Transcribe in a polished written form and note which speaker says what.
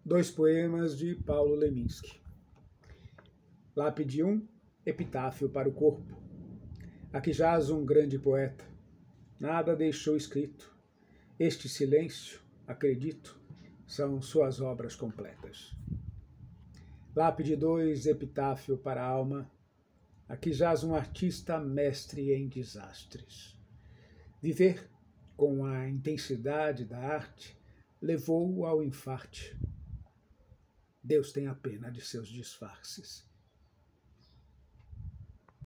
Speaker 1: Dois poemas de Paulo Leminski. Lápide 1, epitáfio para o corpo. Aqui jaz um grande poeta, nada deixou escrito. Este silêncio, acredito, são suas obras completas. Lápide 2, epitáfio para a alma. Aqui jaz um artista mestre em desastres. Viver, com a intensidade da arte, levou-o ao infarte. Deus tenha pena de seus disfarces.